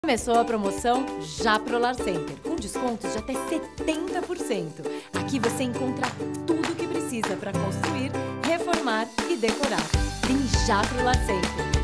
Começou a promoção Já Pro Lar Center, com descontos de até 70%. Aqui você encontra tudo o que precisa para construir, reformar e decorar. Vem já pro Lar Center.